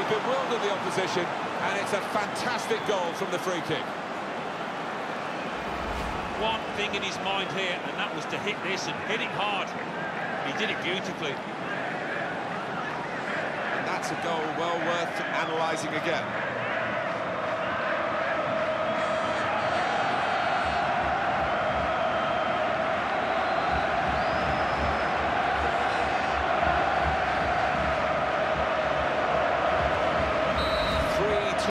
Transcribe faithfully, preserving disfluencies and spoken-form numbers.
bewildered the opposition, and it's a fantastic goal from the free kick. One thing in his mind here, and that was to hit this and hit it hard. He did it beautifully. And that's a goal well worth analysing again.